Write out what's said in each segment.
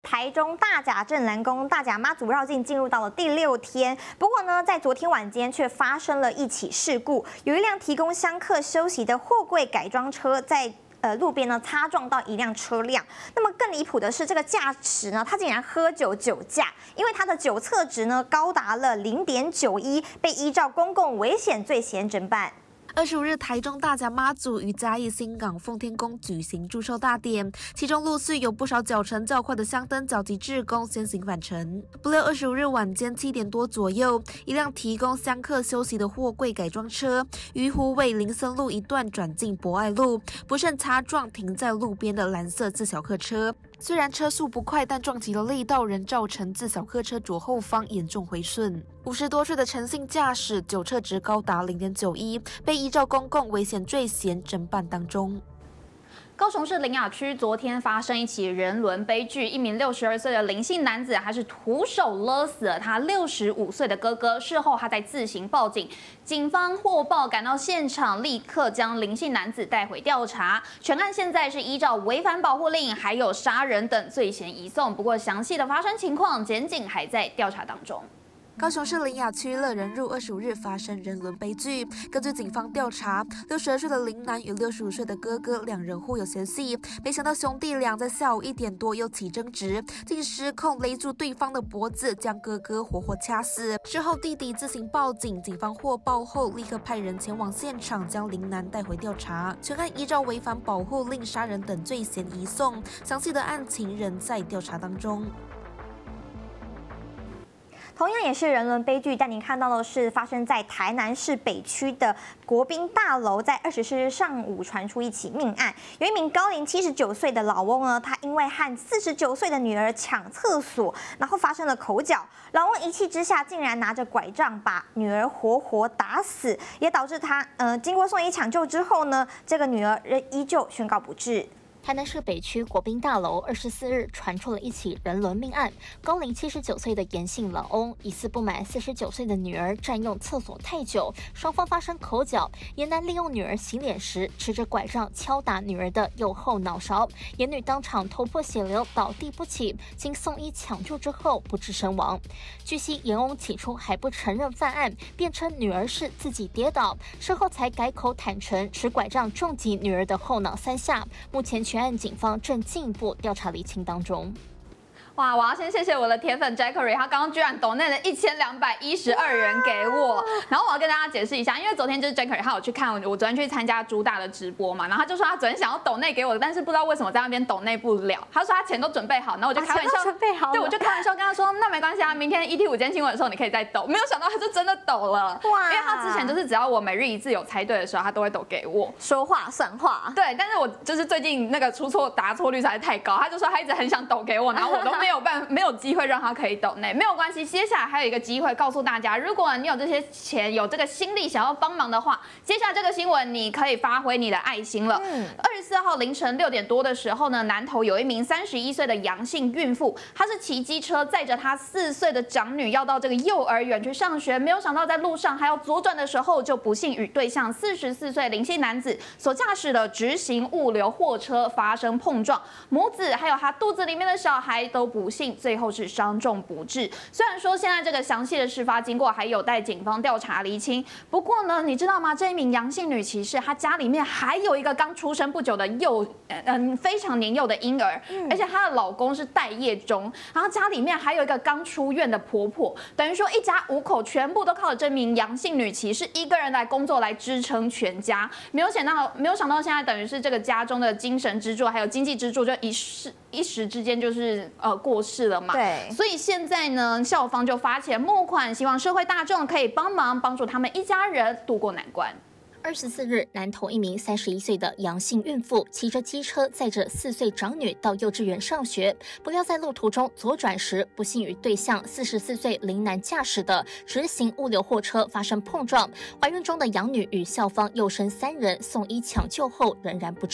台中大甲镇澜宫大甲妈祖绕境进入到了第6天，不过呢，在昨天晚间却发生了一起事故，有一辆提供香客休息的货柜改装车在路边呢擦撞到一辆车辆。那么更离谱的是，这个驾驶呢，他竟然喝酒酒驾，因为他的酒测值呢高达了0.91，被依照公共危险罪嫌侦办。 25日，台中大甲妈祖与嘉义新港奉天宫举行祝寿大典，其中陆续有不少脚程较快的香灯脚及志工先行返程。不料25日晚间7点多左右，一辆提供香客休息的货柜改装车于虎尾林森路一段转进博爱路，不慎擦撞停在路边的蓝色自小客车。虽然车速不快，但撞击的力道仍造成自小客车左后方严重毁损。50多岁的陈姓驾驶酒测值高达0.91，被依照公共危险罪嫌侦办当中。 高雄市苓雅区昨天发生一起人伦悲剧，一名62岁的林姓男子还是徒手勒死了他65岁的哥哥。事后他在自行报警，警方获报赶到现场，立刻将林姓男子带回调查。全案现在是依照违反保护令还有杀人等罪嫌移送，不过详细的发生情况，检警还在调查当中。 高雄市苓雅区乐仁路25日发生人伦悲剧。根据警方调查，62岁的林男与65岁的哥哥两人互有嫌隙，没想到兄弟俩在下午1点多又起争执，竟失控勒住对方的脖子，将哥哥活活掐死。之后弟弟自行报警，警方获报后立刻派人前往现场，将林男带回调查。全案依照违反保护令、杀人等罪嫌移送，详细的案情仍在调查当中。 同样也是人伦悲剧，但您看到的是发生在台南市北区的国宾大楼，在24日上午传出一起命案，有一名高龄79岁的老翁呢，他因为和49岁的女儿抢厕所，然后发生了口角，老翁一气之下竟然拿着拐杖把女儿活活打死，也导致他经过送医抢救之后呢，这个女儿仍依旧宣告不治。 台南市北区国宾大楼24日传出了一起人伦命案，高龄79岁的严姓老翁疑似不满49岁的女儿占用厕所太久，双方发生口角。严男利用女儿洗脸时持着拐杖敲打女儿的右后脑勺，严女当场头破血流倒地不起，经送医抢救之后不治身亡。据悉，严翁起初还不承认犯案，辩称女儿是自己跌倒，事后才改口坦诚持拐杖重击女儿的后脑3下。目前全案警方正进一步调查厘清当中。 哇！我要先谢谢我的铁粉 Jackery， 他刚刚居然抖内了1212元给我。然后我要跟大家解释一下，因为昨天就是 Jackery 他有去看我昨天去参加朱大的直播嘛，然后他就说他昨天想要抖内给我，但是不知道为什么在那边抖内不了。他说他钱都准备好，然后我就开玩笑， 准备好， 对，我就开玩笑跟他说，那没关系啊，明天 ET 午间新闻的时候你可以再抖。没有想到他就真的抖了，哇！因为他之前就是只要我每日一次有猜对的时候，他都会抖给我， 说话算话。 对，但是我就是最近那个出错答错率实在太高，他就说他一直很想抖给我，然后我都没有机会让他可以抖内，没有关系。接下来还有一个机会告诉大家，如果你有这些钱，有这个心力想要帮忙的话，接下来这个新闻你可以发挥你的爱心了。24号凌晨6点多的时候呢，南投有一名31岁的杨姓孕妇，她是骑机车载着她4岁的长女要到这个幼儿园去上学，没有想到在路上还要左转的时候，就不幸与对向44岁林姓男子所驾驶的直行物流货车发生碰撞，母子还有她肚子里面的小孩都不幸最后是伤重不治。虽然说现在这个详细的事发经过还有待警方调查厘清，不过呢，你知道吗？这一名杨姓女骑士，她家里面还有一个刚出生不久的非常年幼的婴儿，而且她的老公是待业中，然后家里面还有一个刚出院的婆婆，等于说一家5口全部都靠着这名杨姓女骑士一个人来工作来支撑全家。没有想到现在等于是这个家中的精神支柱还有经济支柱就一时之间就是过世了嘛。 对， 所以现在呢，校方就发起募款，希望社会大众可以帮助他们一家人渡过难关。 24日，南投一名31岁的杨姓孕妇骑着机车载着4岁长女到幼稚园上学，不料在路途中左转时，不幸与对向44岁林男驾驶的直行物流货车发生碰撞。怀孕中的养女与校方幼生3人送医抢救后仍然不治。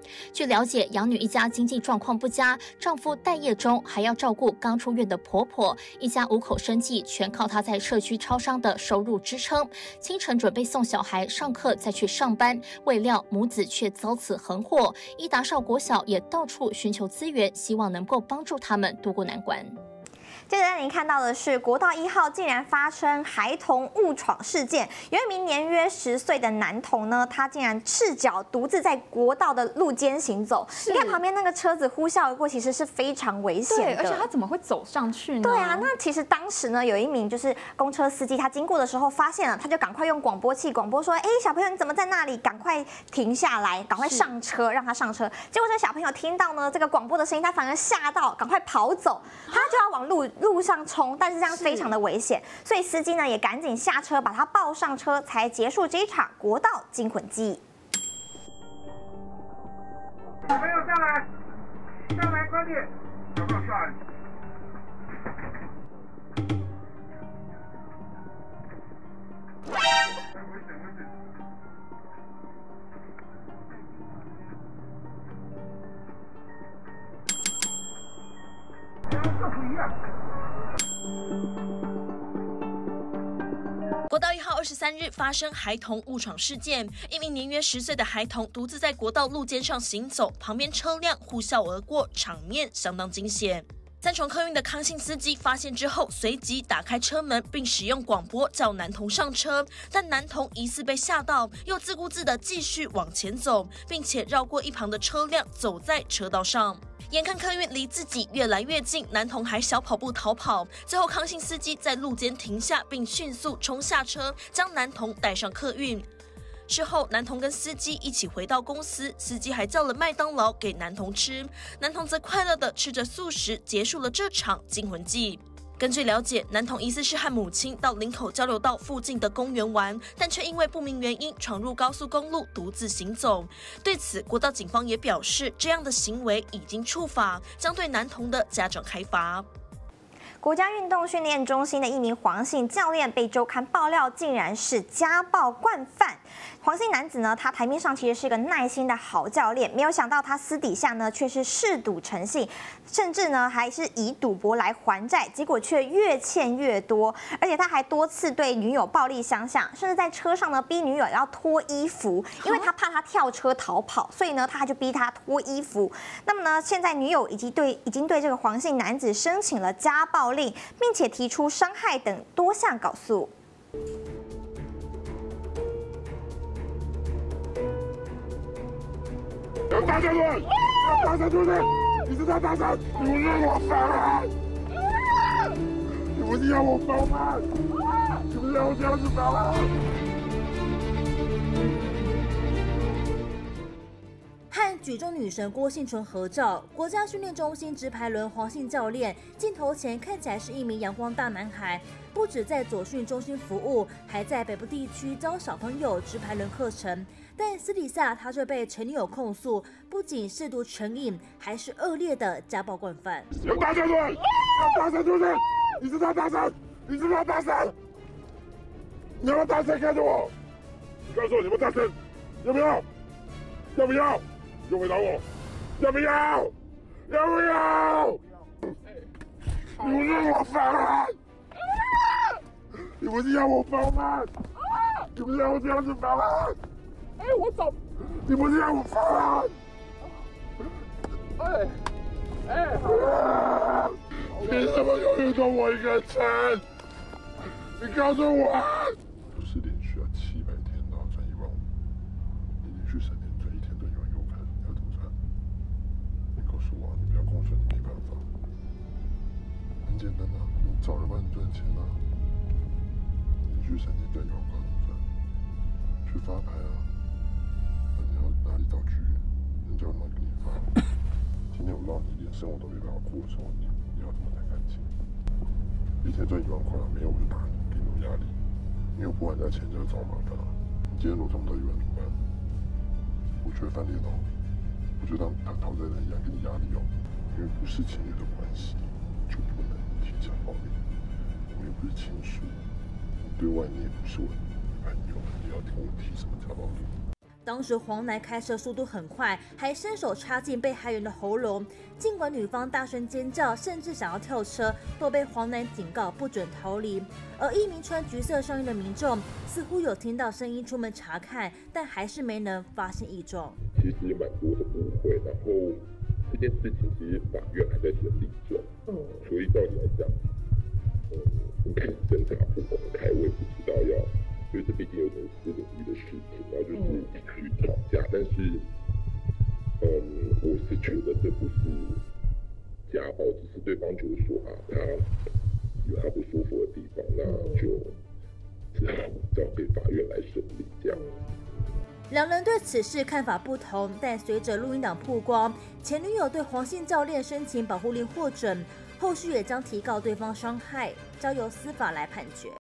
据了解，养女一家经济状况不佳，丈夫待业中，还要照顾刚出院的婆婆，一家5口生计全靠她在社区超商的收入支撑。清晨准备送小孩上课，再去上班，未料母子却遭此横祸。伊达邵国小也到处寻求资源，希望能够帮助他们渡过难关。 接着让您看到的是，国道1号竟然发生孩童误闯事件。有一名年约10岁的男童呢，他竟然赤脚独自在国道的路肩行走。你看旁边那个车子呼啸而过，其实是非常危险的。 对，而且他怎么会走上去呢？ 对啊，那其实当时呢，有一名就是公车司机，他经过的时候发现了，他就赶快用广播器广播说：“哎，小朋友你怎么在那里？赶快停下来，赶快上车，让他上车。”结果这小朋友听到呢这个广播的声音，他反而吓到，赶快跑走，他就要往路上冲，但是这样非常的危险，所以司机呢也赶紧下车把他抱上车，才结束这一场国道惊魂记。 小朋友上来，上来快点，小朋友上来。危险危险！这不一样。 国道1号23日发生孩童误闯事件，一名年约10岁的孩童独自在国道路肩上行走，旁边车辆呼啸而过，场面相当惊险。3重客运的康姓司机发现之后，随即打开车门，并使用广播叫男童上车，但男童疑似被吓到，又自顾自地继续往前走，并且绕过一旁的车辆，走在车道上。眼看客运离自己越来越近，男童还小跑步逃跑，最后康姓司机在路肩停下，并迅速冲下车，将男童带上客运。事后，男童跟司机一起回到公司，司机还叫了麦当劳给男童吃，男童则快乐地吃着素食，结束了这场惊魂记。根据了解，男童疑似是和母亲到林口交流道附近的公园玩，但却因为不明原因闯入高速公路，独自行走。对此，国道警方也表示，这样的行为已经触法，将对男童的家长开罚。 国家运动训练中心的一名黄姓教练被周刊爆料，竟然是家暴惯犯。黄姓男子呢，他台面上其实是一个耐心的好教练，没有想到他私底下呢却是嗜赌成性，甚至呢还是以赌博来还债，结果却越欠越多。而且他还多次对女友暴力相向，甚至在车上呢逼女友要脱衣服，因为他怕他跳车逃跑，所以呢他就逼他脱衣服。那么呢，现在女友已经对这个黄姓男子申请了家暴令，并且提出伤害等多项告诉。 有大声点！有大声出去！你是在大声？你不是让我疯了？你不是要我疯吗？你不是要我这样子疯吗？ 和举重女神郭婞淳合照，国家训练中心直排轮黄姓教练镜头前看起来是一名阳光大男孩，不止在左训中心服务，还在北部地区教小朋友直排轮课程。但私底下他却被前女友控诉，不仅嗜赌成瘾，还是恶劣的家暴惯犯。 有大声点！有大声出去！你是在大声？你是在大声？你要不要大声看着我？你告诉我你有没有大声？要不要？要不要？又回答我，要不要？要不要？你不是让我疯了？你不是要我疯吗？你不是要我这样子疯吗？哎，我走！你不是让我疯了？凭什么永远都我一个人？你告诉我！不是连续要700天，然后赚1万5，你连续3天赚1天赚1万给我看，你要怎么赚？你告诉我，你不要跟我说你没办法。很简单啊，你找人帮你赚钱啊。连续3天赚1万块怎么赚？去发牌啊！那你要哪里道具？人家会给你发。今天我让你连生活都没办法过的时候，你要怎么谈感情？一天赚1万块，没有我就打你，给你有压力。因为我不还在钱就要找麻烦了。你今天如果赚不到1万怎么办？我就会翻脸哦，我就当讨债人一样给你压力哦。因为不是情侣的关系，就不能提强暴力。我们又不是亲属，对外你也不是我的女朋友，你要听我提什么家暴力？ 当时黄男开车速度很快，还伸手插进被害人的喉咙。尽管女方大声尖叫，甚至想要跳车，都被黄男警告不准逃离。而一名穿橘色上衣的民众似乎有听到声音出门查看，但还是没能发现异状。 其实也蛮多的误会，然后这件事情其实法院还在审理中，所以照理来讲，应该是侦查不公开，我也不知道要，因为这毕竟有点私领域的事情，然后就是去吵架，但是，我是觉得这不是家暴，只是对方觉得说他有他不舒服的地方，那就只好交给法院来审理这样。 两人对此事看法不同，但随着录音档曝光，前女友对黄姓教练申请保护令获准，后续也将提告对方伤害，交由司法来判决。